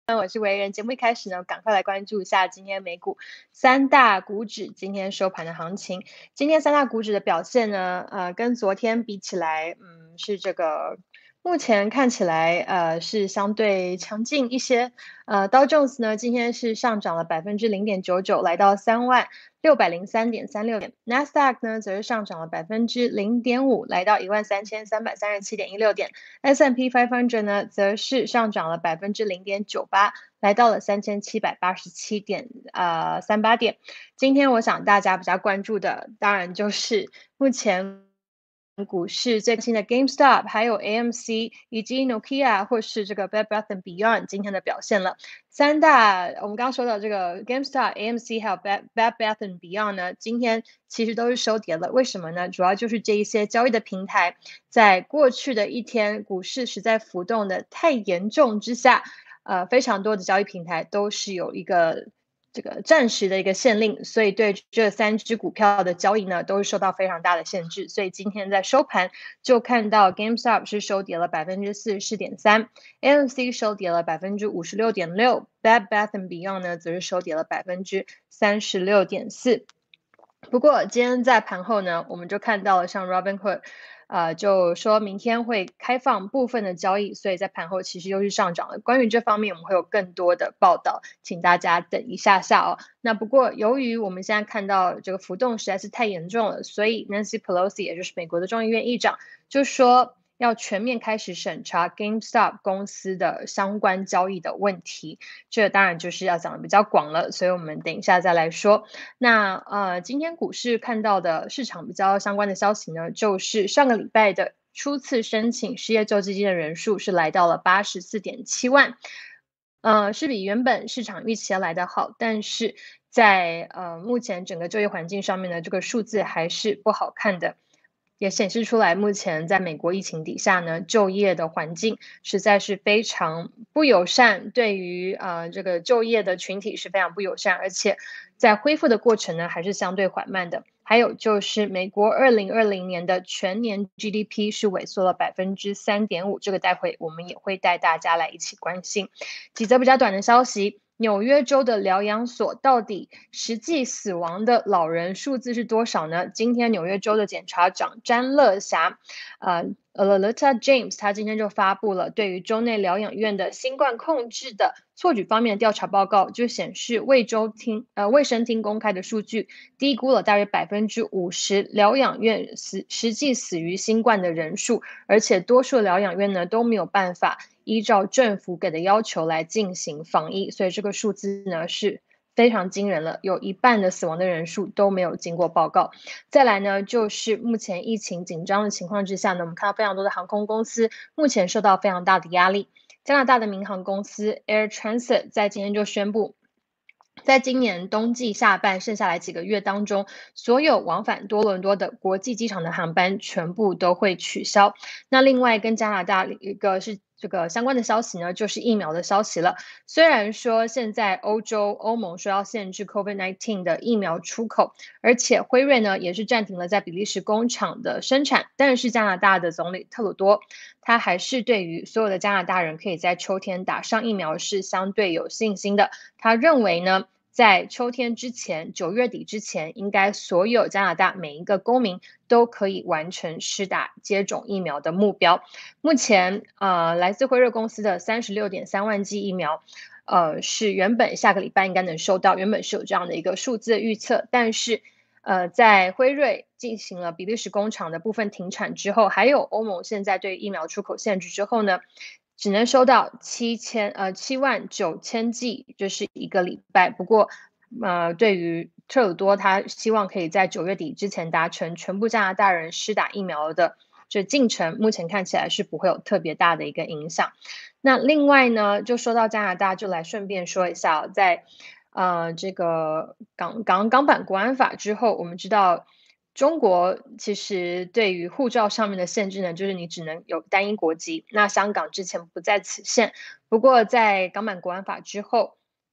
我是维人。节目一开始呢，赶快来关注一下今天美股三大股指今天收盘的行情。今天三大股指的表现呢，跟昨天比起来，是这个目前看起来，是相对强劲一些。道琼斯呢今天是上涨了0.99%，来到36033.36点。纳斯达克呢则是上涨了0.5%，来到13337.16点。S&P 500呢，则是上涨了0.98%，来到了3787.38点。今天我想大家比较关注的，当然就是目前股市最新的 GameStop，还有 AMC 以及 Nokia 或是这个 Bed Bath Beyond 今天的表现了。三大我们刚刚说到这个 GameStop、AMC 还有 Bed Bath Beyond 呢，今天其实都是收跌了。为什么呢？主要就是这一些交易的平台，在过去的一天股市实在浮动的太严重之下，非常多的交易平台都是有一个这个暂时的一个限令，所以对这三只股票的交易呢，都是受到非常大的限制。所以今天在收盘就看到 GameStop 是收跌了44.3%，AMC 收跌了56.6%，Bed Bath Beyond 呢则是收跌了36.4%。不过今天在盘后呢，我们就看到了像 Robinhood，就说明天会开放部分的交易，所以在盘后其实又是上涨了。关于这方面，我们会有更多的报道，请大家等一下下哦。那不过由于我们现在看到这个浮动实在是太严重了，所以 Nancy Pelosi 也就是美国的众议院议长就说，要全面开始审查 GameStop 公司的相关交易的问题。这当然就是要讲的比较广了，所以我们等一下再来说。那今天股市看到的市场比较相关的消息呢，就是上个礼拜的初次申请失业救济金的人数是来到了84.7万，是比原本市场预期来的好，但是在目前整个就业环境上面呢，这个数字还是不好看的。也显示出来，目前在美国疫情底下呢，就业的环境实在是非常不友善，对于这个就业的群体是非常不友善，而且在恢复的过程呢，还是相对缓慢的。还有就是美国2020年的全年 GDP 是萎缩了3.5%，这个待会我们也会带大家来一起关心。几则比较短的消息。纽约州的疗养所到底实际死亡的老人数字是多少呢？今天纽约州的检察长詹乐霞，Lolita James，他今天就发布了对于州内疗养院的新冠控制的错举方面的调查报告，就显示卫生厅公开的数据低估了大约50%疗养院实际死于新冠的人数，而且多数疗养院呢都没有办法依照政府给的要求来进行防疫，所以这个数字呢是非常惊人了，有一半的死亡的人数都没有经过报告。再来呢，就是目前疫情紧张的情况之下呢，我们看到非常多的航空公司目前受到非常大的压力。加拿大的民航公司 Air Transit 在今天就宣布，在今年冬季下半剩下来几个月当中，所有往返多伦多的国际机场的航班全部都会取消。那另外跟加拿大一个是这个相关的消息呢，就是疫苗的消息了。虽然说现在欧盟说要限制 COVID-19 的疫苗出口，而且辉瑞呢也是暂停了在比利时工厂的生产，但是加拿大的总理特鲁多他还是对于所有的加拿大人可以在秋天打上疫苗是相对有信心的。他认为呢，在秋天之前，9月底之前，应该所有加拿大每一个公民都可以完成施打接种疫苗的目标。目前，来自辉瑞公司的36.3万剂疫苗，是原本下个礼拜应该能收到，原本是有这样的一个数字预测，但是在辉瑞进行了比利时工厂的部分停产之后，还有欧盟现在对疫苗出口限制之后呢，只能收到7万9千剂，就是一个礼拜。不过，对于特鲁多，他希望可以在9月底之前达成全部加拿大人施打疫苗的这进程，目前看起来是不会有特别大的一个影响。那另外呢，就说到加拿大，就来顺便说一下，在这个港版国安法之后，我们知道中国其实对于护照上面的限制呢，就是你只能有单一国籍。那香港之前不在此限，不过在港版国安法之后，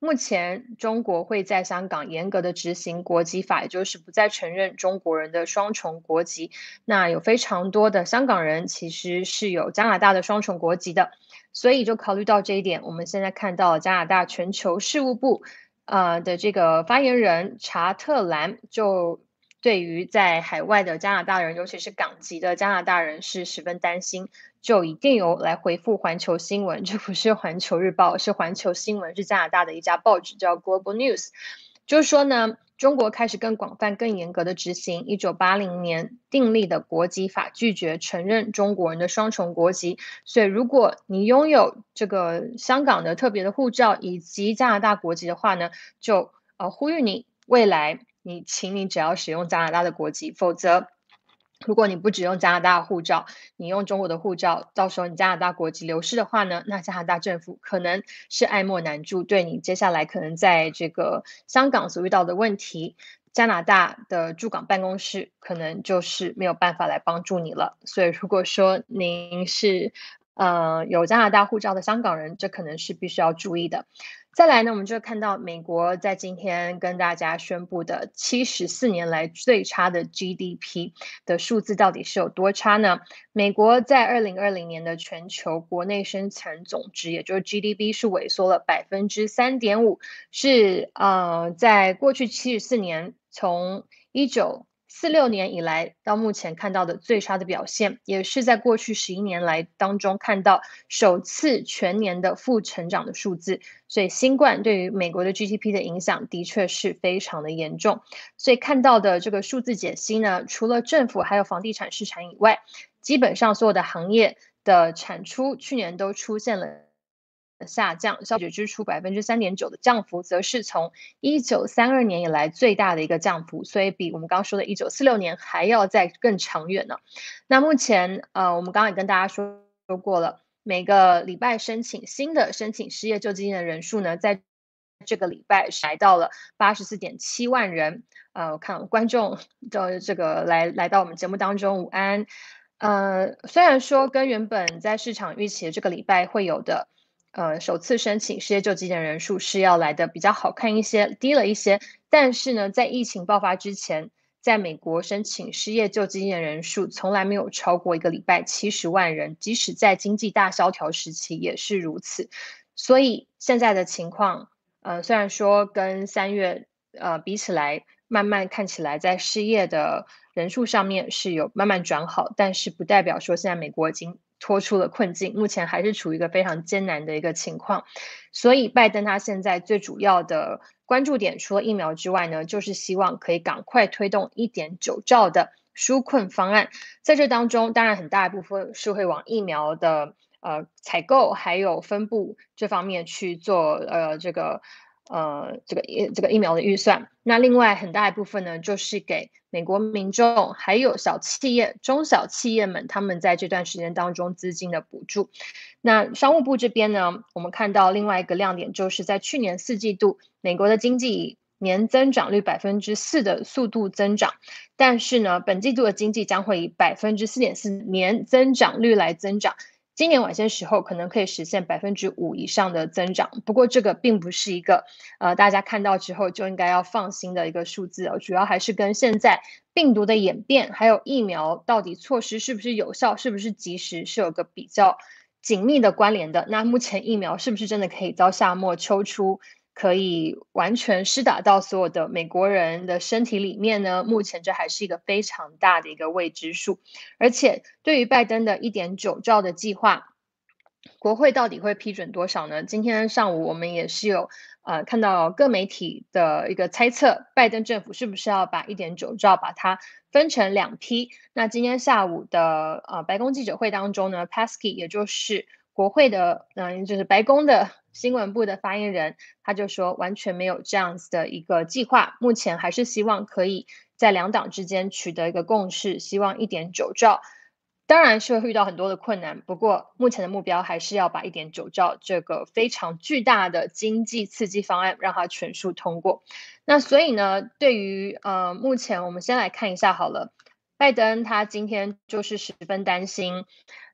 目前中国会在香港严格的执行国籍法，也就是不再承认中国人的双重国籍。那有非常多的香港人其实是有加拿大的双重国籍的，所以就考虑到这一点，我们现在看到加拿大全球事务部的这个发言人查特兰就对于在海外的加拿大人，尤其是港籍的加拿大人是十分担心，就以电邮来回复环球新闻，这不是环球日报，是环球新闻，是加拿大的一家报纸，叫 Global News。就是说呢，中国开始更广泛、更严格的执行1980年订立的国籍法，拒绝承认中国人的双重国籍。所以，如果你拥有这个香港的特别的护照以及加拿大国籍的话呢，就呼吁你未来请你只要使用加拿大的国籍，否则如果你不只用加拿大护照，你用中国的护照，到时候你加拿大国籍流失的话呢，那加拿大政府可能是爱莫难助，对你接下来可能在这个香港所遇到的问题，加拿大的驻港办公室可能就是没有办法来帮助你了。所以如果说您是有加拿大护照的香港人，这可能是必须要注意的。再来呢，我们就看到美国在今天跟大家宣布的74年来最差的 GDP 的数字到底是有多差呢？美国在2020年的全球国内生产总值，也就是 GDP 是萎缩了3.5%，是在过去74年从1946年以来到目前看到的最差的表现，也是在过去11年来当中看到首次全年的负成长的数字。所以新冠对于美国的 GDP 的影响的确是非常的严重。所以看到的这个数字解析呢，除了政府还有房地产市场以外，基本上所有的行业的产出去年都出现了下降，消费者支出3.9%的降幅，则是从1932年以来最大的一个降幅，所以比我们刚刚说的1946年还要再更长远呢。那目前我们刚刚也跟大家说过了，每个礼拜新的申请失业救济金的人数呢，在这个礼拜是来到了84.7万人。我看观众的这个来到我们节目当中，午安。虽然说跟原本在市场预期的这个礼拜会有的首次申请失业救济金的人数是要来的比较好看一些，低了一些。但是呢，在疫情爆发之前，在美国申请失业救济金的人数从来没有超过一个礼拜70万人，即使在经济大萧条时期也是如此。所以现在的情况，虽然说跟3月比起来，慢慢看起来在失业的人数上面是有慢慢转好，但是不代表说现在美国已经脱出了困境，目前还是处于一个非常艰难的一个情况。所以拜登他现在最主要的关注点，除了疫苗之外呢，就是希望可以赶快推动1.9兆的纾困方案。在这当中，当然很大一部分是会往疫苗的采购还有分布这方面去做这个疫苗的预算。那另外很大一部分呢，就是给美国民众还有小企业、中小企业们，他们在这段时间当中资金的补助。那商务部这边呢，我们看到另外一个亮点，就是在去年4季度，美国的经济以年增长率4%的速度增长，但是呢，本季度的经济将会以4.4%年增长率来增长。今年晚些时候可能可以实现5%以上的增长，不过这个并不是一个大家看到之后就应该要放心的一个数字哦，主要还是跟现在病毒的演变，还有疫苗到底措施是不是有效，是不是及时，是有个比较紧密的关联的。那目前疫苗是不是真的可以朝夏末秋初可以完全施打到所有的美国人的身体里面呢？目前这还是一个非常大的一个未知数。而且对于拜登的1.9兆的计划，国会到底会批准多少呢？今天上午我们也是有看到各媒体的一个猜测，拜登政府是不是要把1.9兆把它分成2批？那今天下午的白宫记者会当中呢，Paskey 也就是国会的就是白宫的新闻部的发言人，他就说完全没有这样子的一个计划，目前还是希望可以在两党之间取得一个共识，希望1.9兆。当然是会遇到很多的困难，不过目前的目标还是要把1.9兆这个非常巨大的经济刺激方案让它全数通过。那所以呢，对于目前我们先来看一下好了，拜登他今天就是十分担心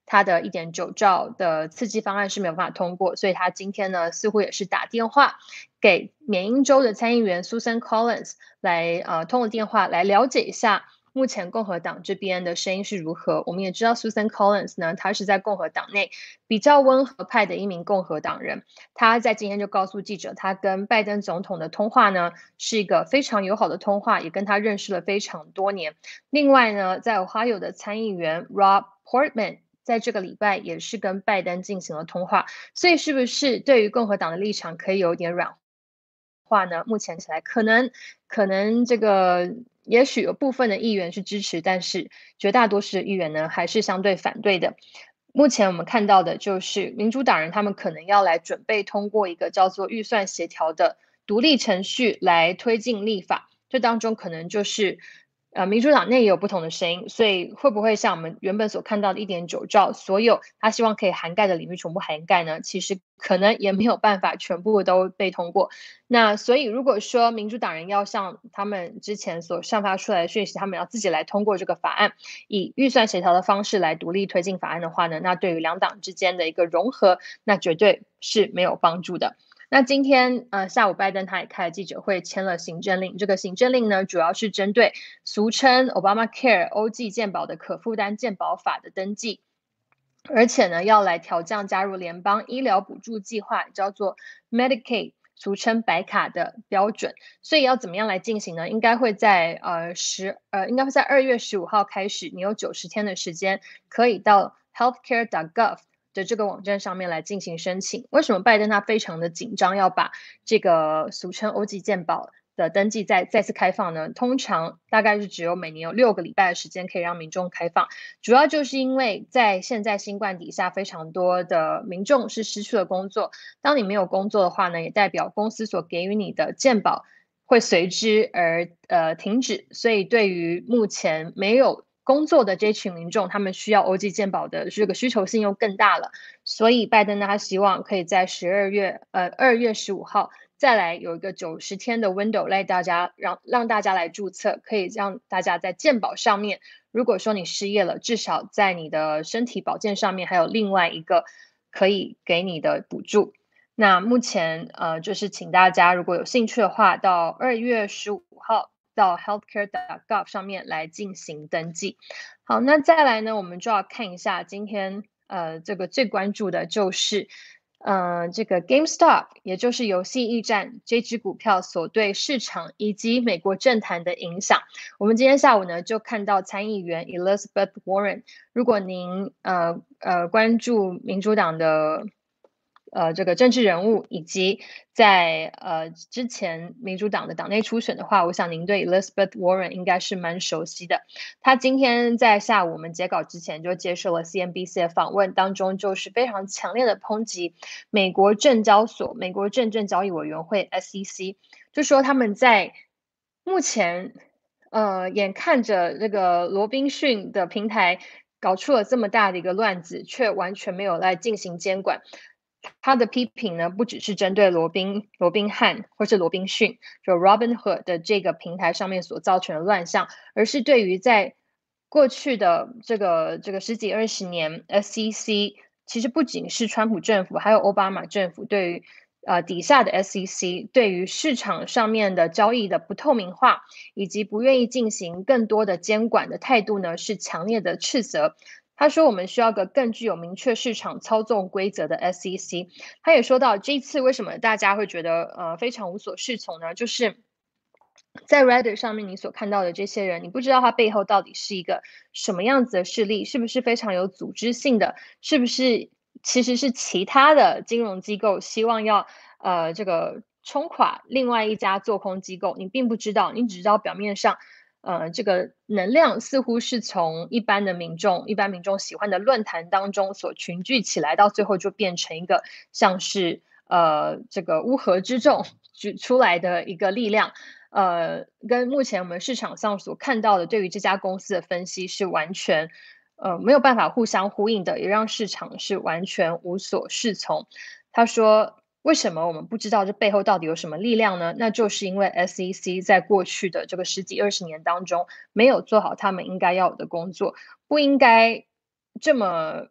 他的1.9兆的刺激方案是没有办法通过，所以他今天呢似乎也是打电话给缅因州的参议员 Susan Collins 来通了电话来了解一下目前共和党这边的声音是如何。我们也知道 Susan Collins 呢，她是在共和党内比较温和派的一名共和党人。他在今天就告诉记者，他跟拜登总统的通话呢是一个非常友好的通话，也跟他认识了非常多年。另外呢，在 Ohio 的参议员 Rob Portman 在这个礼拜也是跟拜登进行了通话，所以是不是对于共和党的立场可以有点软化呢？目前起来可能这个也许有部分的议员是支持，但是绝大多数的议员呢还是相对反对的。目前我们看到的就是民主党人他们可能要来准备通过一个叫做预算协调的独立程序来推进立法，这当中可能就是民主党内也有不同的声音，所以会不会像我们原本所看到的1.9兆，所有他希望可以涵盖的领域全部涵盖呢？其实可能也没有办法全部都被通过。那所以如果说民主党人要像他们之前所散发出来的讯息，他们要自己来通过这个法案，以预算协调的方式来独立推进法案的话呢，那对于两党之间的一个融合，那绝对是没有帮助的。那今天下午拜登他也开了记者会，签了行政令。这个行政令呢，主要是针对俗称 Obamacare 欧记健保的可负担健保法的登记，而且呢要来调降加入联邦医疗补助计划，叫做 Medicaid。俗称白卡的标准，所以要怎么样来进行呢？应该会在应该会在2月15号开始，你有90天的时间，可以到 healthcare.gov 的这个网站上面来进行申请。为什么拜登他非常的紧张，要把这个俗称欧记健保的登记再次开放呢？通常大概是只有每年有6个礼拜的时间可以让民众开放，主要就是因为在现在新冠底下，非常多的民众是失去了工作。当你没有工作的话呢，也代表公司所给予你的健保会随之而停止。所以对于目前没有工作的这群民众，他们需要欧记健保的这个需求性又更大了。所以拜登呢，他希望可以在2月15号再来有一个90天的 window， 来让大家来注册，可以让大家在健保上面，如果说你失业了，至少在你的身体保健上面还有另外一个可以给你的补助。那目前就是请大家如果有兴趣的话，到2月15号到 healthcare.gov 上面来进行登记。好，那再来呢，我们就要看一下今天这个最关注的就是这个 GameStop， 也就是游戏驿站这只股票所对市场以及美国政坛的影响。我们今天下午呢就看到参议员 Elizabeth Warren， 如果您关注民主党的这个政治人物，以及在之前民主党的党内初选的话，我想您对 Elizabeth Warren 应该是蛮熟悉的。他今天在下午我们截稿之前就接受了 CNBC 的访问，当中就是非常强烈的抨击美国证交所、美国证券交易委员会 SEC， 就说他们在目前眼看着这个罗宾逊的平台搞出了这么大的一个乱子，却完全没有来进行监管。他的批评呢，不只是针对罗宾汉或是罗宾逊，就 Robinhood 的这个平台上面所造成的乱象，而是对于在过去的这个十几20年 SEC， 其实不仅是川普政府，还有奥巴马政府对于底下的 SEC 对于市场上面的交易的不透明化，以及不愿意进行更多的监管的态度呢，是强烈的斥责。他说我们需要个更具有明确市场操纵规则的 SEC。他也说到这一次为什么大家会觉得非常无所适从呢？就是在 Reddit 上面你所看到的这些人，你不知道他背后到底是一个什么样子的势力，是不是非常有组织性的，是不是其实是其他的金融机构希望要这个冲垮另外一家做空机构，你并不知道，你只知道表面上这个能量似乎是从一般民众喜欢的论坛当中所群聚起来，到最后就变成一个像是这个乌合之众举出来的一个力量。跟目前我们市场上所看到的对于这家公司的分析是完全没有办法互相呼应的，也让市场是完全无所适从。他说为什么我们不知道这背后到底有什么力量呢？那就是因为 SEC 在过去的这个10几20年当中没有做好他们应该要有的工作，不应该这么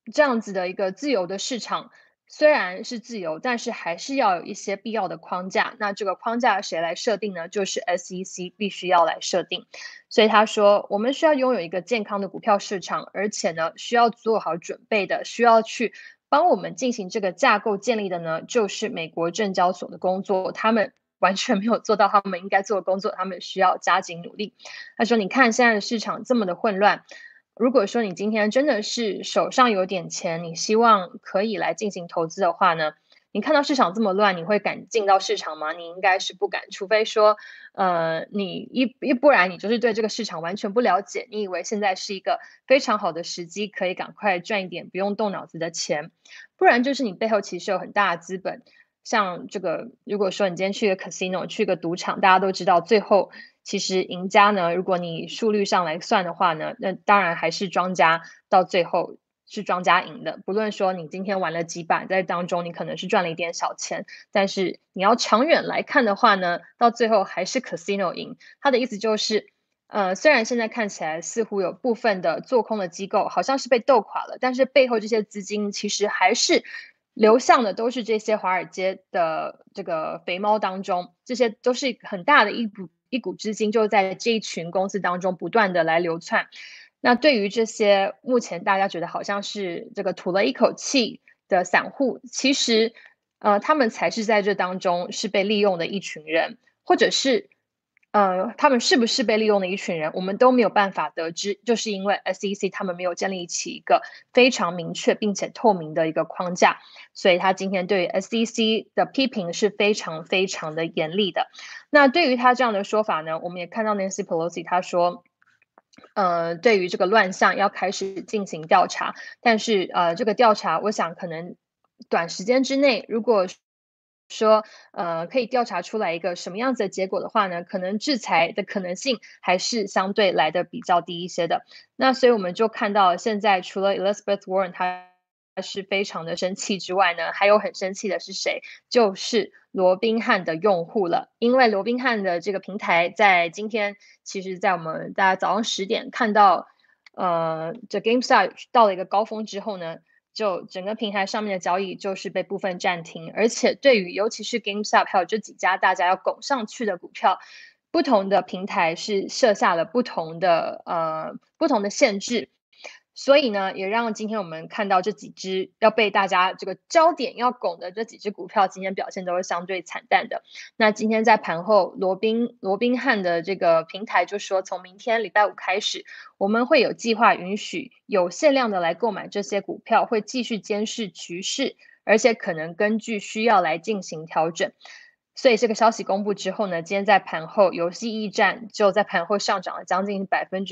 这样子的一个自由的市场，虽然是自由，但是还是要有一些必要的框架。那这个框架谁来设定呢？就是 SEC 必须要来设定。所以他说，我们需要拥有一个健康的股票市场，而且呢，需要做好准备的，需要去帮我们进行这个架构建立的呢，就是美国证交所的工作。他们完全没有做到他们应该做的工作，他们需要加紧努力。他说：“你看现在的市场这么的混乱，如果说你今天真的是手上有点钱，你希望可以来进行投资的话呢，你看到市场这么乱，你会敢进到市场吗？你应该是不敢，除非说，不然你就是对这个市场完全不了解，你以为现在是一个非常好的时机，可以赶快赚一点不用动脑子的钱，不然就是你背后其实有很大的资本。像这个，如果说你今天去个 casino，去个赌场，大家都知道，最后其实赢家呢，如果你数率上来算的话呢，那当然还是庄家到最后是庄家赢的。不论说你今天玩了几把，在当中你可能是赚了一点小钱，但是你要长远来看的话呢，到最后还是 casino 赢。他的意思就是，虽然现在看起来似乎有部分的做空的机构好像是被斗垮了，但是背后这些资金其实还是流向的都是这些华尔街的这个肥猫当中，这些都是很大的一股资金，就在这一群公司当中不断的来流窜。那对于这些目前大家觉得好像是这个吐了一口气的散户，其实他们才是在这当中是被利用的一群人，或者是他们是不是被利用的一群人，我们都没有办法得知，就是因为 SEC 他们没有建立起一个非常明确并且透明的一个框架，所以他今天对于 SEC 的批评是非常非常的严厉的。那对于他这样的说法呢，我们也看到 Nancy Pelosi 他说，对于这个乱象要开始进行调查，但是这个调查，我想可能短时间之内，如果说可以调查出来一个什么样子的结果的话呢，可能制裁的可能性还是相对来的比较低一些的。那所以我们就看到现在除了 Elizabeth Warren 她是非常的生气之外呢，还有很生气的是谁？就是罗宾汉的用户了。因为罗宾汉的这个平台在今天，其实在我们大家早上10点看到，这 GameStop 到了一个高峰之后呢，就整个平台上面的交易就是被部分暂停，而且对于尤其是 GameStop 还有这几家大家要拱上去的股票，不同的平台是设下了不同的限制。所以呢，也让今天我们看到这几只要被大家这个焦点要拱的这几只股票，今天表现都是相对惨淡的。那今天在盘后，罗宾汉的这个平台就说，从明天礼拜五开始，我们会有计划允许有限量的来购买这些股票，会继续监视局势，而且可能根据需要来进行调整。所以这个消息公布之后呢，今天在盘后，游戏驿站就在盘后上涨了将近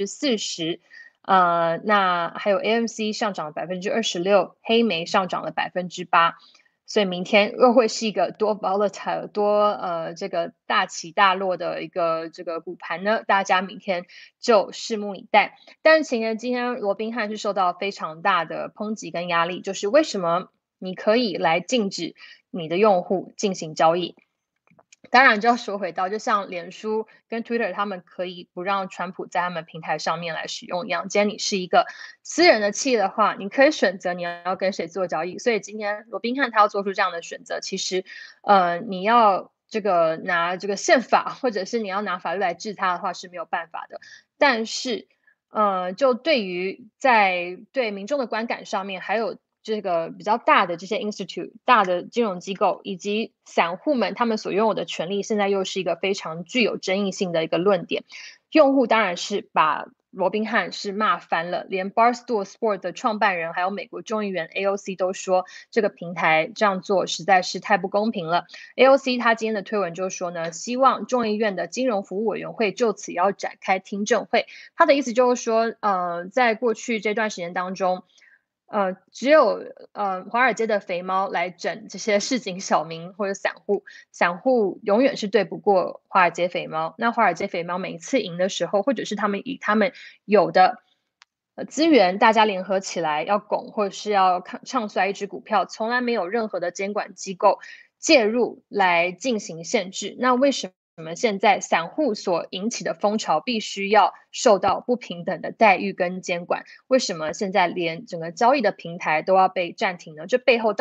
40%。那还有 AMC 上涨了26%，黑莓上涨了8%，所以明天又会是一个多 volatile 多这个大起大落的一个这个股盘呢，大家明天就拭目以待。但是今天罗宾汉是受到非常大的抨击跟压力，就是为什么你可以来禁止你的用户进行交易？当然就要说回到，就像脸书跟 Twitter 他们可以不让川普在他们平台上面来使用一样，今天你是一个私人的企业的话，你可以选择你要跟谁做交易。所以今天罗宾汉他要做出这样的选择，其实你要这个拿这个宪法，或者是你要拿法律来治他的话是没有办法的。但是就对民众的观感上面，还有这个比较大的这些 institute 大的金融机构以及散户们他们所拥有的权利，现在又是一个非常具有争议性的一个论点。用户当然是把罗宾汉是骂翻了，连 Barstool Sport 的创办人还有美国众议员 AOC 都说这个平台这样做实在是太不公平了。AOC 他今天的推文就说呢，希望众议院的金融服务委员会就此要展开听证会。他的意思就是说，在过去这段时间当中，只有华尔街的肥猫来整这些市井小民或者散户，散户永远是对不过华尔街肥猫。那华尔街肥猫每一次赢的时候，或者是他们以他们有的资源，大家联合起来要拱或者是要唱衰一只股票，从来没有任何的监管机构介入来进行限制。那为什么现在散户所引起的风潮必须要受到不平等的待遇跟监管？为什么现在连整个交易的平台都要被暂停呢？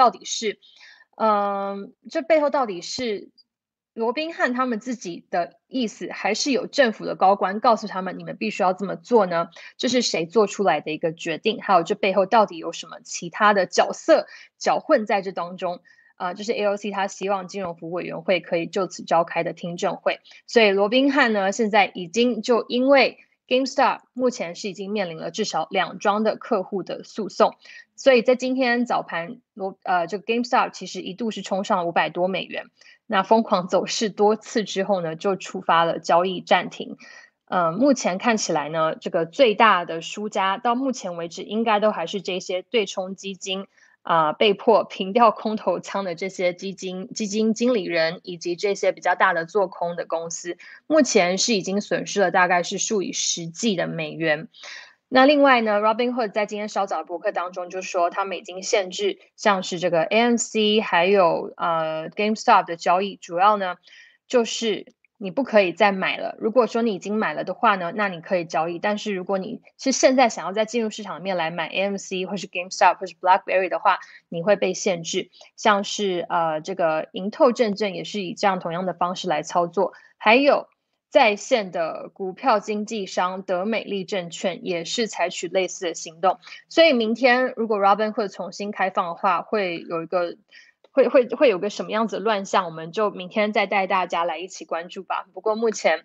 这背后到底是罗宾汉他们自己的意思，还是有政府的高官告诉他们你们必须要这么做呢？这是谁做出来的一个决定？还有这背后到底有什么其他的角色搅混在这当中？就是 AOC 他希望金融服务委员会可以就此召开的听证会。所以罗宾汉呢，现在已经就因为 GameStop 目前是已经面临了至少2桩的客户的诉讼，所以在今天早盘，这个 GameStop 其实一度是冲上500多美元，那疯狂走势多次之后呢，就触发了交易暂停。目前看起来呢，这个最大的输家到目前为止应该都还是这些对冲基金。被迫平掉空头仓的这些基金经理人，以及这些比较大的做空的公司，目前是已经损失了大概是数以十计的美元。那另外呢 ，Robinhood 在今天稍早的博客当中就说，他们已经限制像是这个 AMC 还有GameStop 的交易，主要呢就是你不可以再买了。如果说你已经买了的话呢，那你可以交易。但是如果你是现在想要再进入市场里面来买 AMC 或是 GameStop 或是 BlackBerry 的话，你会被限制。像是这个盈透证券也是以这样同样的方式来操作，还有在线的股票经纪商德美利证券也是采取类似的行动。所以明天如果 Robinhood 重新开放的话，会有个什么样子的乱象，我们就明天再带大家来一起关注吧。不过目前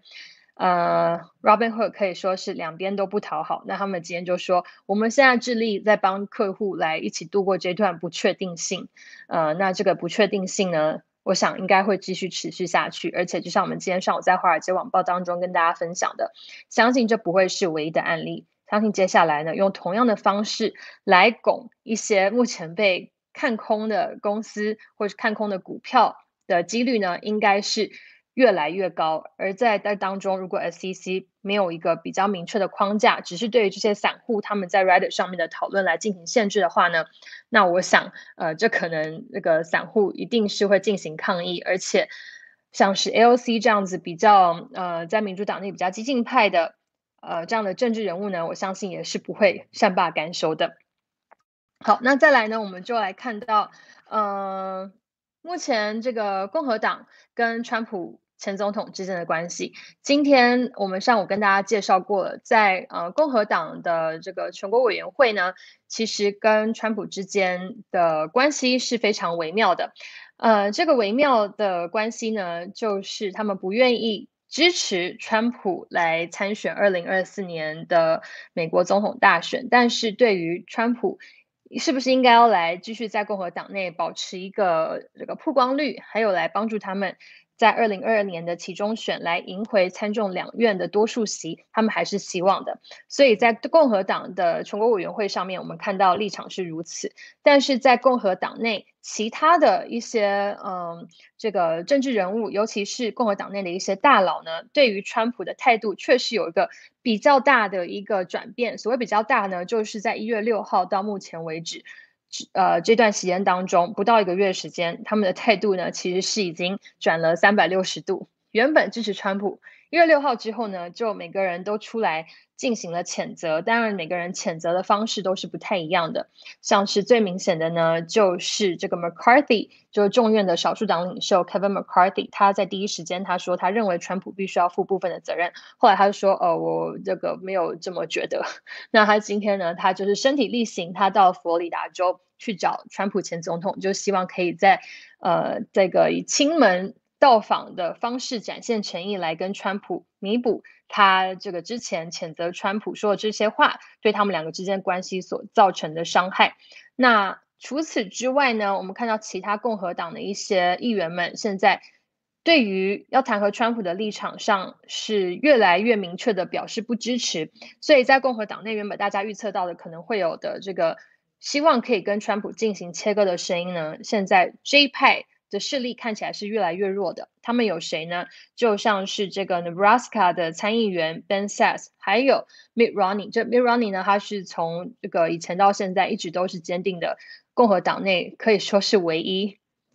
Robinhood 可以说是两边都不讨好。那他们今天就说，我们现在致力在帮客户来一起度过这段不确定性。那这个不确定性呢，我想应该会继续持续下去。而且就像我们今天上午在华尔街网报当中跟大家分享的，相信这不会是唯一的案例。相信接下来呢，用同样的方式来拱一些目前被看空的公司或是看空的股票的几率呢，应该是越来越高。而在当中，如果 SEC 没有一个比较明确的框架，只是对于这些散户他们在 Reddit 上面的讨论来进行限制的话呢，那我想这可能那个散户一定是会进行抗议。而且像是 AOC 这样子比较在民主党内比较激进派的这样的政治人物呢，我相信也是不会善罢甘休的。好，那再来呢，我们就来看到，目前这个共和党跟川普前总统之间的关系。今天我们上午跟大家介绍过了，在共和党的这个全国委员会呢，其实跟川普之间的关系是非常微妙的。这个微妙的关系呢，就是他们不愿意支持川普来参选2024年的美国总统大选，但是对于川普是不是应该要来继续在共和党内保持一个这个曝光率，还有来帮助他们在2022年的期中选来赢回参众两院的多数席，他们还是希望的。所以在共和党的全国委员会上面，我们看到立场是如此，但是在共和党内其他的一些这个政治人物，尤其是共和党内的一些大佬呢，对于川普的态度确实有一个比较大的一个转变。所谓比较大呢，就是在1月6号到目前为止，这段时间当中，不到1个月时间，他们的态度呢，其实是已经转了360度。原本支持川普，1月6号之后呢，就每个人都出来进行了谴责。当然，每个人谴责的方式都是不太一样的。像是最明显的呢，就是这个 McCarthy，就是众院的少数党领袖 Kevin McCarthy，他在第一时间他说他认为川普必须要负部分的责任。后来他就说，我这个没有这么觉得。那他今天呢，他就是身体力行，他到佛罗里达州去找川普前总统，就希望可以在这个以亲门到访的方式展现诚意，来跟川普弥补他这个之前谴责川普说的这些话对他们两个之间关系所造成的伤害。那除此之外呢，我们看到其他共和党的一些议员们现在对于要弹劾川普的立场上是越来越明确的表示不支持。所以在共和党内原本大家预测到的可能会有的这个希望可以跟川普进行切割的声音呢，现在这一派的势力看起来是越来越弱的。他们有谁呢？就像是这个 Nebraska 的参议员 Ben Sasse， 还有 Mitt Romney。这 Mitt Romney 呢，他是从这个以前到现在一直都是坚定的共和党内可以说是唯一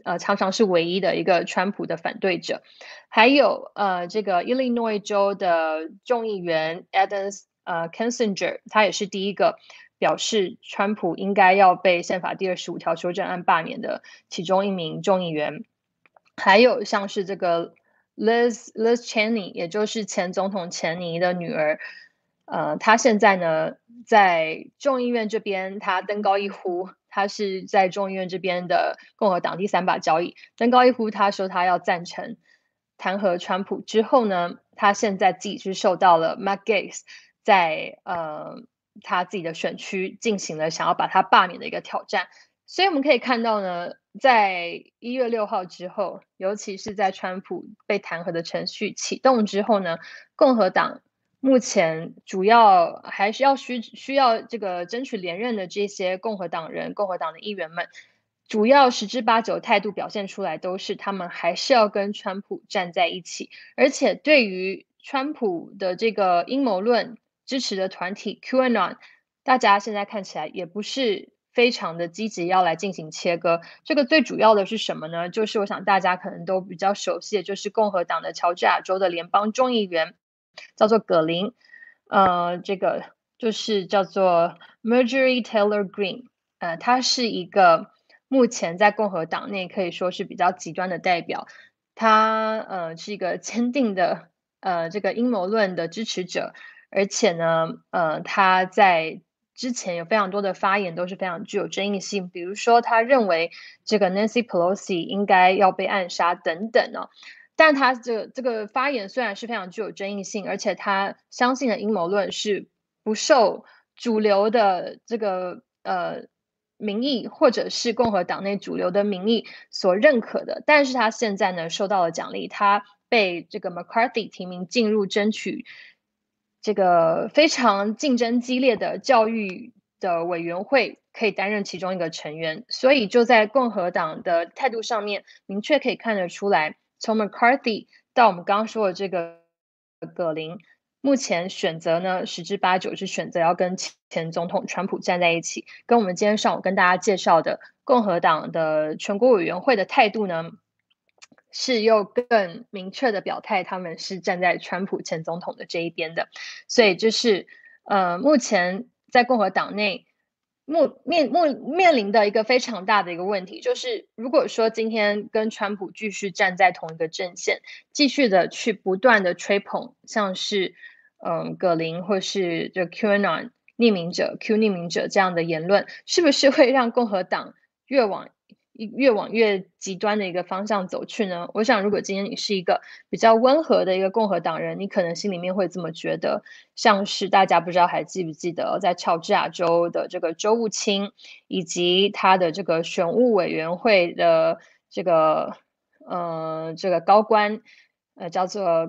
常常是唯一的一个川普的反对者。还有这个 Illinois 州的众议员 Adam Kinzinger， 他也是第一个表示川普应该要被宪法第25条修正案罢免的其中一名众议员。还有像是这个 Liz Cheney， 也就是前总统钱尼的女儿，她现在呢在众议院这边，她登高一呼，她是在众议院这边的共和党第3把交椅，登高一呼，她说她要赞成弹劾川普之后呢，她现在自己是受到了 Matt Gaetz 在他自己的选区进行了想要把他罢免的一个挑战。所以我们可以看到呢，在1月6号之后，尤其是在川普被弹劾的程序启动之后呢，共和党目前主要还是需要这个争取连任的这些共和党人、共和党的议员们，主要十之八九态度表现出来都是他们还是要跟川普站在一起，而且对于川普的这个阴谋论支持的团体 QAnon， 大家现在看起来也不是非常的积极要来进行切割。这个最主要的是什么呢？就是我想大家可能都比较熟悉的，就是共和党的乔治亚州的联邦众议员叫做葛林，这个就是叫做 Marjorie Taylor Greene，他是一个目前在共和党内可以说是比较极端的代表，他是一个坚定的这个阴谋论的支持者，而且呢，他在之前有非常多的发言都是非常具有争议性，比如说他认为这个 Nancy Pelosi 应该要被暗杀等等哦。但他这个发言虽然是非常具有争议性，而且他相信的阴谋论是不受主流的这个民意或者是共和党内主流的民意所认可的，但是他现在呢收到了奖励，他被这个 McCarthy 提名进入争取这个非常竞争激烈的教育的委员会，可以担任其中一个成员，所以就在共和党的态度上面，明确可以看得出来，从 McCarthy 到我们刚刚说的这个葛林，目前选择呢十之八九是选择要跟前总统川普站在一起，跟我们今天上午跟大家介绍的共和党的全国委员会的态度呢，是又更明确的表态，他们是站在川普前总统的这一边的，所以这是目前在共和党内面临的一个非常大的一个问题，就是如果说今天跟川普继续站在同一个阵线，继续的去不断的吹捧，像是葛林或是这 QAnon 匿名者 Q 匿名者这样的言论，是不是会让共和党越往越极端的一个方向走去呢？我想，如果今天你是一个比较温和的一个共和党人，你可能心里面会这么觉得。像是大家不知道还记不记得，在乔治亚州的这个州务卿，以及他的这个选务委员会的这个高官，叫做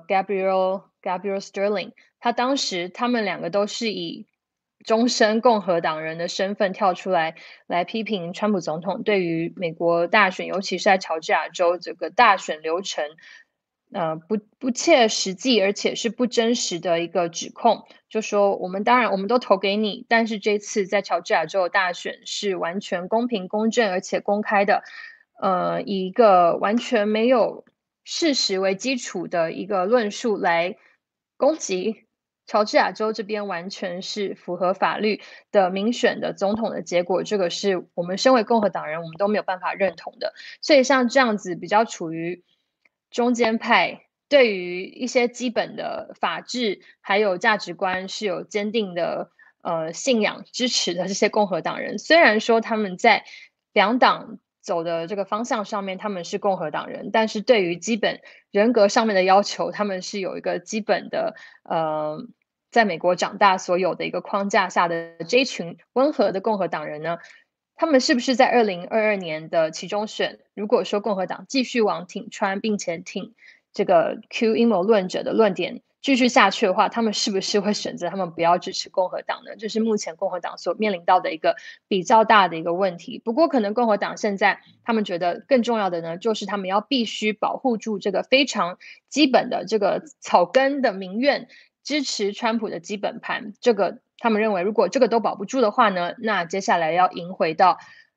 Gabriel Sterling，他们两个都是以终身共和党人的身份跳出来批评川普总统对于美国大选，尤其是在乔治亚州这个大选流程，不切实际，而且是不真实的一个指控。就说我们都投给你，但是这次在乔治亚州的大选是完全公平、公正而且公开的，以一个完全没有事实为基础的一个论述来攻击乔治亚州这边完全是符合法律的民选的总统的结果，这个是我们身为共和党人，我们都没有办法认同的。所以像这样子比较处于中间派，对于一些基本的法治还有价值观是有坚定的信仰支持的这些共和党人，虽然说他们在两党走的这个方向上面，他们是共和党人，但是对于基本人格上面的要求，他们是有一个基本的在美国长大所有的一个框架下的这一群温和的共和党人呢，他们是不是在2022年的期中选，如果说共和党继续往挺川，并且挺这个 Q 阴谋论者的论点继续下去的话，他们是不是会选择他们不要支持共和党呢？这是目前共和党所面临到的一个比较大的一个问题。不过，可能共和党现在他们觉得更重要的呢，就是他们要必须保护住这个非常基本的这个草根的民怨，支持川普的基本盘。这个他们认为，如果这个都保不住的话呢，那接下来要赢回到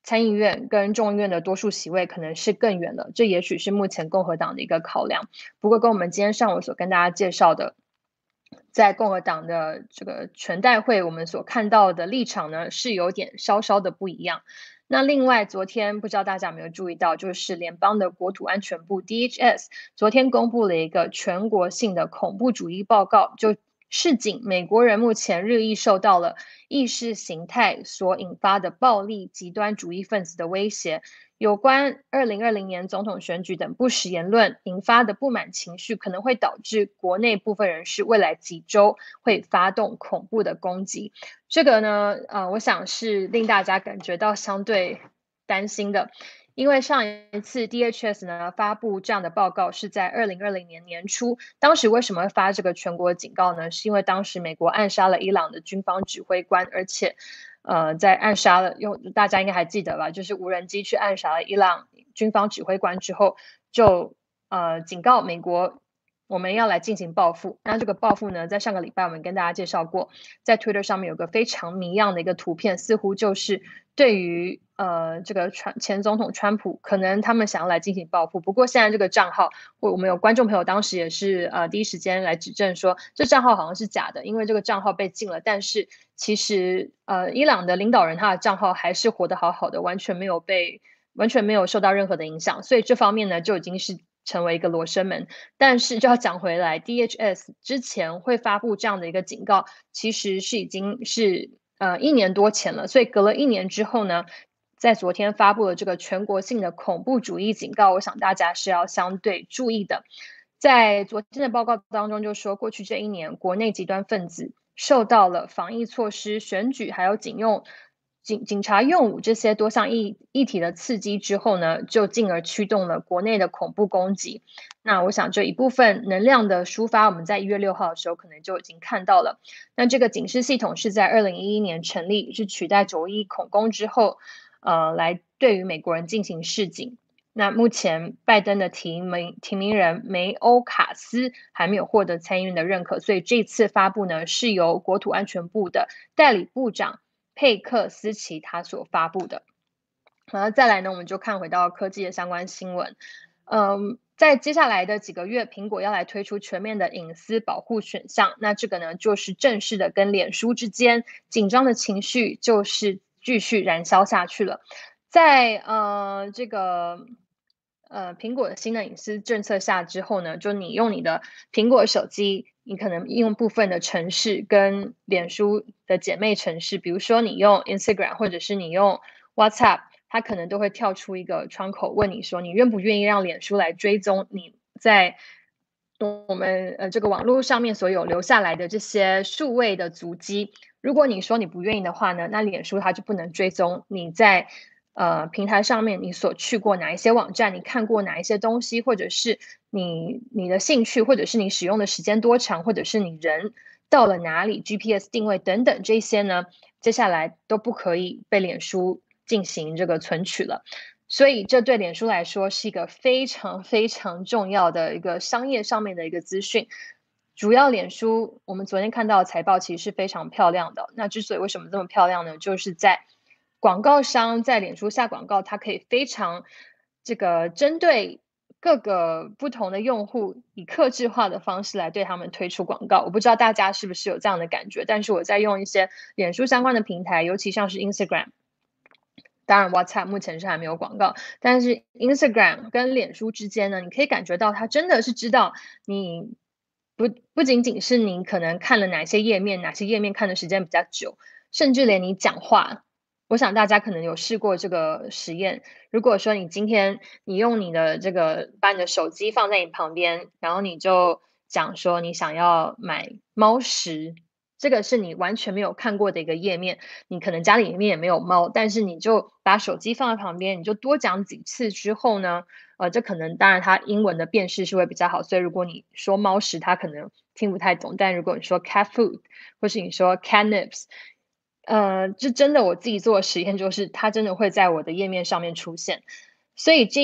参议院跟众议院的多数席位可能是更远了，这也许是目前共和党的一个考量。不过跟我们今天上午所跟大家介绍的，在共和党的这个全代会，我们所看到的立场呢，是有点稍稍的不一样。那另外，昨天不知道大家有没有注意到，就是联邦的国土安全部 DHS 昨天公布了一个全国性的恐怖主义报告，就示警美国人目前日益受到了意识形态所引发的暴力极端主义分子的威胁。有关2020年总统选举等不实言论引发的不满情绪，可能会导致国内部分人士未来几周会发动恐怖的攻击。这个呢，我想是令大家感觉到相对担心的。因为上一次 DHS 呢发布这样的报告是在2020年年初，当时为什么会发这个全国警告呢？是因为当时美国暗杀了伊朗的军方指挥官，而且在暗杀了，大家应该还记得吧？就是无人机去暗杀了伊朗军方指挥官之后，就警告美国，我们要来进行报复。那这个报复呢，在上个礼拜我们跟大家介绍过，在 Twitter 上面有个非常迷样的一个图片，似乎就是对于这个前总统川普，可能他们想要来进行报复。不过现在这个账号，我们有观众朋友当时也是第一时间来指证说，这账号好像是假的，因为这个账号被禁了。但是其实伊朗的领导人他的账号还是活得好好的，完全没有受到任何的影响，所以这方面呢就已经是成为一个罗生门。但是就要讲回来 ，DHS 之前会发布这样的一个警告，其实是已经是1年多前了，所以隔了1年之后呢，在昨天发布了这个全国性的恐怖主义警告，我想大家是要相对注意的。在昨天的报告当中就说，过去这1年，国内极端分子受到了防疫措施、选举还有警察用武这些多项议题的刺激之后呢，就进而驱动了国内的恐怖攻击。那我想这一部分能量的抒发，我们在1月6号的时候可能就已经看到了。那这个警示系统是在2011年成立，是取代9·11恐攻之后，来对于美国人进行示警。那目前拜登的提名人梅欧卡斯还没有获得参议院的认可，所以这次发布呢是由国土安全部的代理部长佩克斯奇他所发布的。然后再来呢，我们就看回到科技的相关新闻。在接下来的几个月，苹果要来推出全面的隐私保护选项。那这个呢，就是正式的跟脸书之间紧张的情绪就是继续燃烧下去了。在这个苹果的新的隐私政策下之后呢，就你用你的苹果手机，你可能用部分的程式跟脸书的姐妹程式，比如说你用 Instagram 或者是你用 WhatsApp，它可能都会跳出一个窗口问你说，你愿不愿意让脸书来追踪你在我们这个网络上面所有留下来的这些数位的足迹。如果你说你不愿意的话呢，那脸书它就不能追踪你在平台上面你所去过哪一些网站，你看过哪一些东西，或者是你的兴趣，或者是你使用的时间多长，或者是你人到了哪里 GPS 定位等等这些呢，接下来都不可以被脸书进行这个存取了。所以这对脸书来说是一个非常非常重要的一个商业上面的一个资讯。主要脸书我们昨天看到的财报其实是非常漂亮的，那之所以为什么这么漂亮呢？就是在广告商在脸书下广告，它可以非常这个针对各个不同的用户，以客制化的方式来对他们推出广告。我不知道大家是不是有这样的感觉，但是我在用一些脸书相关的平台，尤其像是 Instagram，当然 WhatsApp 目前是还没有广告，但是 Instagram 跟脸书之间呢，你可以感觉到它真的是知道你不仅仅是你可能看了哪些页面，哪些页面看的时间比较久，甚至连你讲话，我想大家可能有试过这个实验。如果说你今天你用你的这个把你的手机放在你旁边，然后你就讲说你想要买猫食，这个是你完全没有看过的一个页面，你可能家里面也没有猫，但是你就把手机放在旁边，你就多讲几次之后呢，这可能当然它英文的辨识是会比较好，所以如果你说猫食，它可能听不太懂，但如果你说 cat food，或是你说 catnips，这真的我自己做的实验就是，它真的会在我的页面上面出现。所以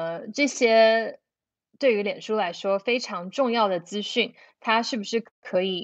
这些对于脸书来说非常重要的资讯，它是不是可以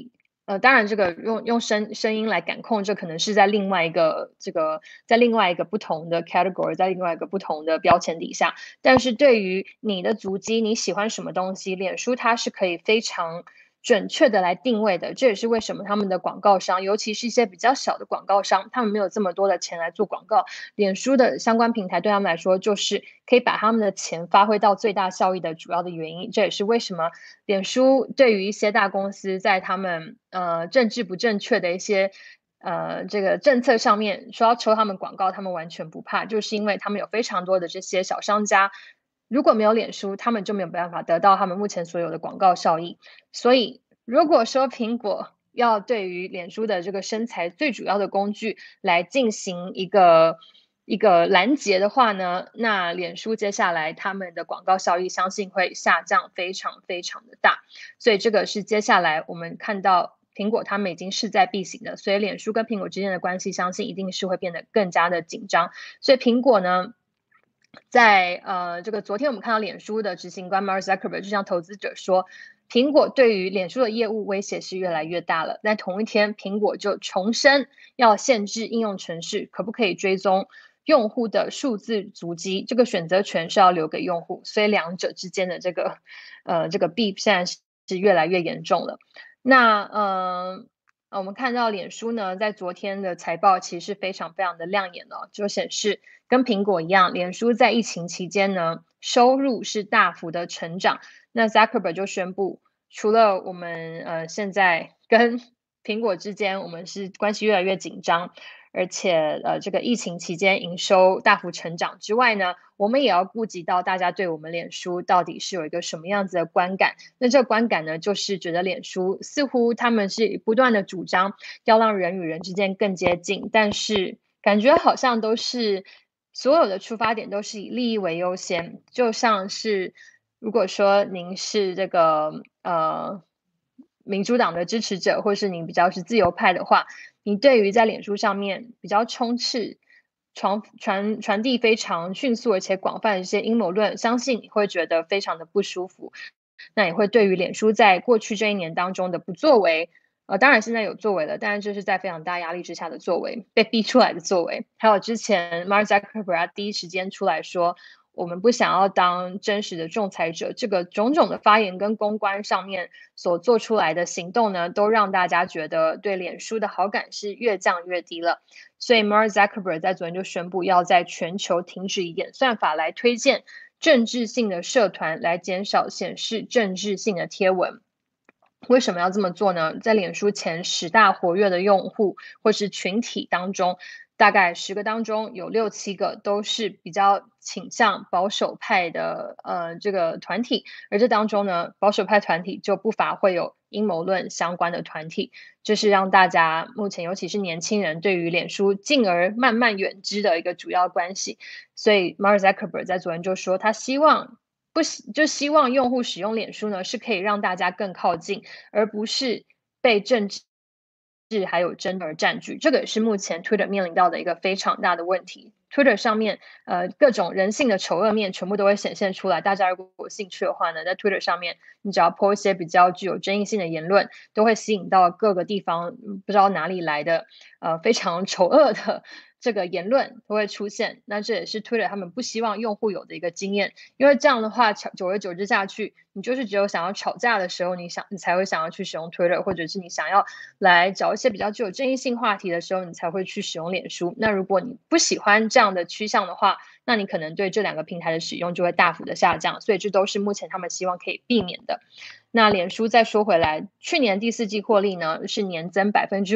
当然这个用声音来感控，这可能是在另外一个在另外一个不同的 category，在另外一个不同的标签底下。但是对于你的足迹，你喜欢什么东西，脸书它是可以非常准确的来定位的。这也是为什么他们的广告商，尤其是一些比较小的广告商，他们没有这么多的钱来做广告，脸书的相关平台对他们来说，就是可以把他们的钱发挥到最大效益的主要的原因。这也是为什么脸书对于一些大公司在他们政治不正确的一些这个政策上面说要抽他们广告，他们完全不怕，就是因为他们有非常多的这些小商家，如果没有脸书，他们就没有办法得到他们目前所有的广告效益。所以，如果说苹果要对于脸书的这个生财最主要的工具来进行一个拦截的话呢，那脸书接下来他们的广告效益相信会下降非常非常的大，所以这个是接下来我们看到苹果他们已经势在必行的，所以脸书跟苹果之间的关系相信一定是会变得更加的紧张，所以苹果呢，在这个昨天我们看到脸书的执行官 Mark Zuckerberg 就向投资者说，苹果对于脸书的业务威胁是越来越大了。在同一天，苹果就重申要限制应用程式可不可以追踪用户的数字足迹，这个选择权是要留给用户，所以两者之间的这个 beef 现在是越来越严重了。那我们看到脸书呢，在昨天的财报其实是非常非常的亮眼的，就显示跟苹果一样，脸书在疫情期间呢，收入是大幅的成长。那 Zuckerberg 就宣布，除了我们现在跟苹果之间我们是关系越来越紧张，而且这个疫情期间营收大幅成长之外呢，我们也要顾及到大家对我们脸书到底是有一个什么样子的观感。那这个观感呢，就是觉得脸书似乎他们是不断的主张要让人与人之间更接近，但是感觉好像都是所有的出发点都是以利益为优先，就像是如果说您是这个民主党的支持者，或是您比较是自由派的话，你对于在脸书上面比较充斥、传递非常迅速而且广泛的一些阴谋论，相信你会觉得非常的不舒服。那也会对于脸书在过去这一年当中的不作为，当然现在有作为了，但是这是在非常大压力之下的作为，被逼出来的作为。还有之前 Mark Zuckerberg 第一时间出来说，我们不想要当真实的仲裁者，这个种种的发言跟公关上面所做出来的行动呢，都让大家觉得对脸书的好感是越降越低了。所以 Mark Zuckerberg 在昨天就宣布要在全球停止以演算法来推荐政治性的社团，来减少显示政治性的贴文。为什么要这么做呢？在脸书前10大活跃的用户或是群体当中，大概10个当中有6、7个都是比较倾向保守派的这个团体，而这当中呢，保守派团体就不乏会有阴谋论相关的团体，这是让大家目前尤其是年轻人对于脸书进而慢慢远之的一个主要关系。所以 Mark Zuckerberg 在昨天就说，他希望用户使用脸书呢，是可以让大家更靠近，而不是被政治还有争而占据。这个也是目前 Twitter 面临到的一个非常大的问题。Twitter 上面，各种人性的丑恶面全部都会显现出来。大家如果有兴趣的话呢，在 Twitter 上面，你只要 po 一些比较具有争议性的言论，都会吸引到各个地方不知道哪里来的非常丑恶的这个言论都会出现。那这也是 Twitter 他们不希望用户有的一个经验，因为这样的话，久而久之下去，你就是只有想要吵架的时候，你才会想要去使用 Twitter，或者是你想要来找一些比较具有争议性话题的时候，你才会去使用脸书。那如果你不喜欢这样的趋向的话，那你可能对这2个平台的使用就会大幅的下降，所以这都是目前他们希望可以避免的。那脸书再说回来，去年第4季获利呢是年增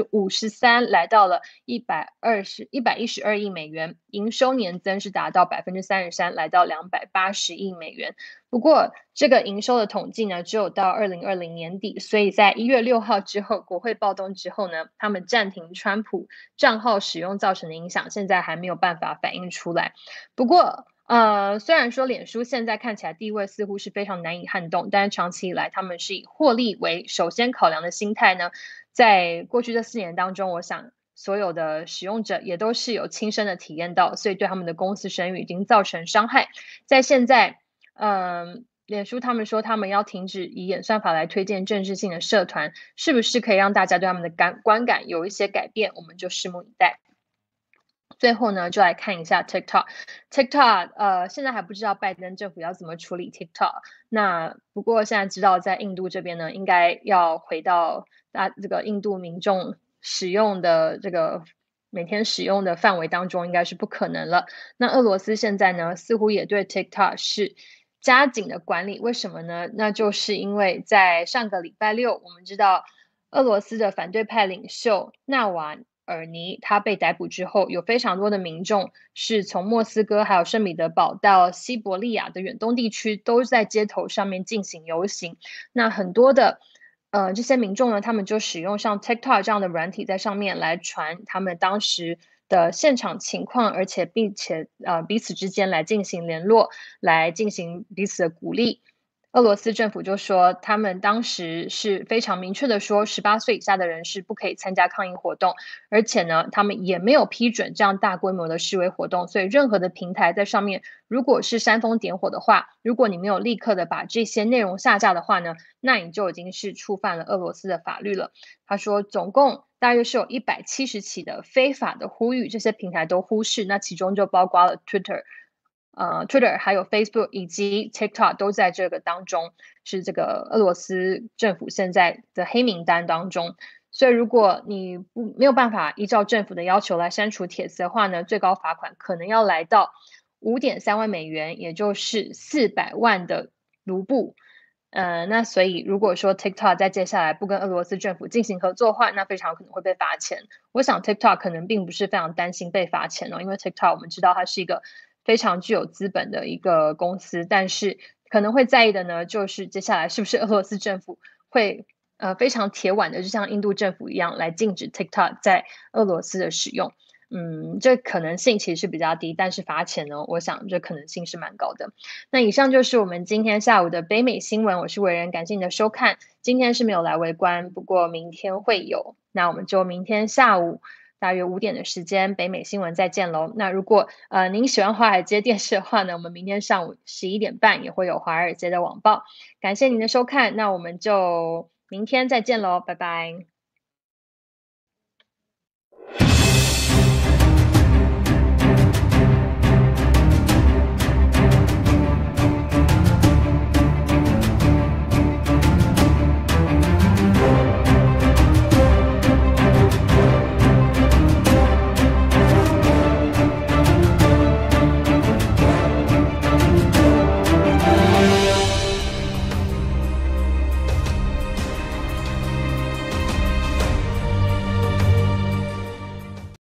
53%，来到了112亿美元，营收年增是达到33%，来到280亿美元。不过这个营收的统计呢，只有到2020年底，所以在1月6号之后，国会暴动之后呢，他们暂停川普账号使用造成的影响，现在还没有办法反映出来。不过虽然说脸书现在看起来地位似乎是非常难以撼动，但是长期以来他们是以获利为首先考量的心态呢，在过去这4年当中，我想所有的使用者也都是有亲身的体验到，所以对他们的公司声誉已经造成伤害。在现在， 脸书他们说他们要停止以演算法来推荐政治性的社团，是不是可以让大家对他们的观感有一些改变，我们就拭目以待。最后呢，就来看一下 TikTok。现在还不知道拜登政府要怎么处理 TikTok。那不过现在知道在印度这边呢，应该要回到这个印度民众使用的这个每天使用的范围当中，应该是不可能了。那俄罗斯现在呢，似乎也对 TikTok 是加紧的管理，为什么呢？那就是因为在上个礼拜六，我们知道俄罗斯的反对派领袖纳瓦尔尼他被逮捕之后，有非常多的民众是从莫斯科还有圣彼得堡到西伯利亚的远东地区，都在街头上面进行游行。那很多的这些民众呢，他们就使用像 TikTok 这样的软体在上面来传他们当时的现场情况，并且彼此之间来进行联络，来进行彼此的鼓励。俄罗斯政府就说，他们当时是非常明确的说18岁以下的人是不可以参加抗议活动，而且呢，他们也没有批准这样大规模的示威活动。所以任何的平台在上面，如果是煽风点火的话，如果你没有立刻的把这些内容下架的话呢，那你就已经是触犯了俄罗斯的法律了。他说，总共大约是有170起的非法的呼吁，这些平台都忽视，那其中就包括了 Twitter 还有 Facebook 以及 TikTok 都在这个当中，是这个俄罗斯政府现在的黑名单当中。所以如果你没有办法依照政府的要求来删除帖子的话呢，最高罚款可能要来到5.3万美元，也就是400万的卢布。那所以如果说 TikTok 在接下来不跟俄罗斯政府进行合作的话，那非常可能会被罚钱。我想 TikTok 可能并不是非常担心被罚钱哦，因为 TikTok 我们知道它是一个非常具有资本的一个公司，但是可能会在意的呢，就是接下来是不是俄罗斯政府会非常铁腕的，就像印度政府一样来禁止 TikTok 在俄罗斯的使用。这可能性其实是比较低，但是罚钱呢，我想这可能性是蛮高的。那以上就是我们今天下午的北美新闻，我是伟人，感谢你的收看。今天是没有来围观，不过明天会有，那我们就明天下午大约5点的时间，北美新闻再见喽。那如果您喜欢华尔街电视的话呢，我们明天上午11点半也会有华尔街的网报。感谢您的收看，那我们就明天再见喽，拜拜。